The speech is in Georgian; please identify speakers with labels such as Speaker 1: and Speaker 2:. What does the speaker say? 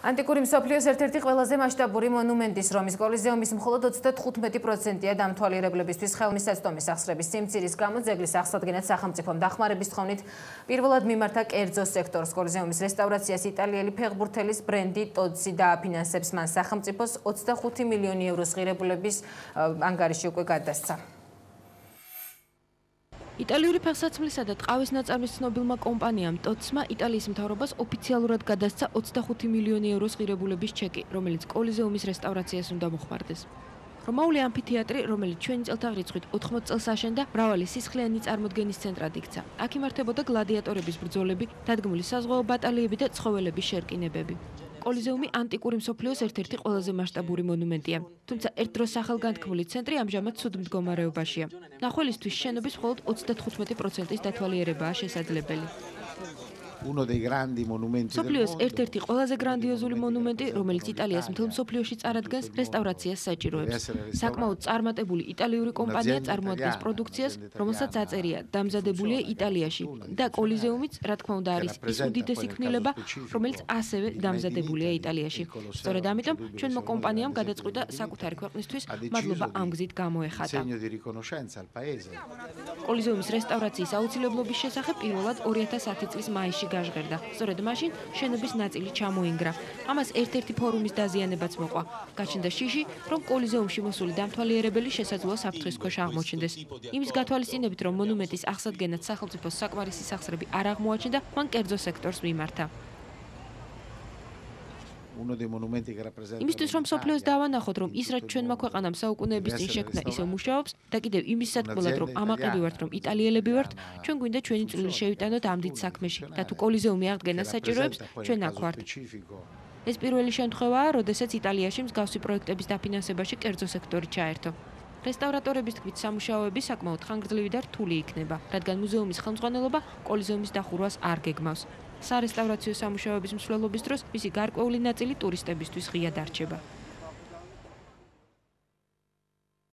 Speaker 1: ანტიკური მსოფლიოს ერთ-ერთი ყველაზე მასშტაბური მონუმენტის რომის კოლიზეუმის მხოლოდ 35%-ია დამთვალიერებლებისთვის ხელმისაწვდომი სახსრების სიმცირის გამო ძეგლის აღსადგენად სახელმწიფომ დახმარების თხოვნით პირველად მიმართა კერძო სექტორს. კოლიზეუმის რესტავრაციას იტალიელი ფეხბურთელის ბრენდი ტოდსი დააფინანსებს. მან სახელმწიფოს 25 მილიონი ევროს ღირებულების ანგარიში უკვე გადასცა.
Speaker 2: იტალიური ფეხსაცმლისა და ტყავის ნაწარმის ცნობილმა კომპანიამ ტოდსმა იტალიის მთავრობას ოფიციალურად გადასცა 25 მილიონი ევროს ღირებულების ჩეკი, რომელიც კოლიზეუმის რესტავრაციას უნდა მოხმარდეს. რომაული ამფითეატრი, რომელიც ჩვენი წელთაღრიცხვით 80 წელს აშენდა, მრავალი სისხლიანი წარმოდგენის ცენტრად იქცა. აქ იმართებოდა გლადიატორების ბრძოლები, დადგმული საზღვაო ბატალიები და ცხოველების შერკინებები. კოლიზეუმი ანტიკური მსოფლიოს ერთ-ერთი ყველაზე მასშტაბური მონუმენტია. თუმცა ერთ დროს სახელგანთქმული ცენტრი ამჟამად ცუდ მდგომარეობაშია. ნახველისთვის შენობის მხოლოდ 35%-ის დათვალიერებაა შესაძლებელი. მსოფლიოს ერთ-ერთი ყველაზე გრანდიოზული მონუმენტი, რომელიც იტალიას მთელ მსოფლიოში წარადგენს, რესტავრაციას საჭიროებს. საკმაოდ წარმატებული იტალიური კომპანია წარმოადგენს პროდუქციას, რომელსაც აწერია დამზადებულია იტალიაში და კოლიზეუმიც, რა თქმა უნდა, არის ის უდიდესი ქმნილება, რომელიც ასევე დამზადებულია იტალიაში. სწორედ ამიტომ ჩვენმა კომპანიამ გადაწყვიტა საკუთარი ქვეყნისთვის მადლობა ამ გზით გამოეხატა. კოლიზეუმის რესტავრაციის აუცილებლობის შესახებ პირველად 2010 წლის მაისში გაჟღერდა. სწორედ მაშინ შენობის ნაწილი ჩამოინგრა. ამას ერთ-ერთი ფორუმის დაზიანებაც მოყვა. გაჩნდა შიში, რომ კოლიზეუმში მოსული დამთვალიერებელი შესაძლოა საფრთხის ქვეშ აღმოჩნდეს. იმის გათვალისწინებით, რომ მონუმენტის აღსადგენად სახელმწიფოს საკმარისი სახსრები არ აღმოაჩნდა, მან კერძო სექტორს მიმართა. იმისთვის, რომ მსოფლიოს დავანახოთ, რომ ის, რაც ჩვენმა ქვეყანამ საუკუნეების წინ შექმნა, ისევ მუშაობს და კიდევ იმის სათქმელად, რომ ამაყები ვართ, რომ იტალიელები ვართ, ჩვენ გვინდა ჩვენი წვლილი შევიტანოთ ამ დიდ საქმეში და თუ კოლიზეუმი აღდგენას საჭიროებს, ჩვენ აქ ვართ. ეს პირველი შემთხვევაა, როდესაც იტალიაში მსგავსი პროექტების დაფინანსებაში კერძო სექტორი ჩაერთო. რესტავრატორების თქმით, სამუშაოები საკმაოდ ხანგრძლივი და რთული იქნება, რადგან მუზეუმის ხელმძღვანელობა კოლიზეუმის დახურვას არ გეგმავს. სარესტავრაციო სამუშაოების მსვლელობის დროს მისი გარკვეული ნაწილი ტურისტებისთვის ღია დარჩება.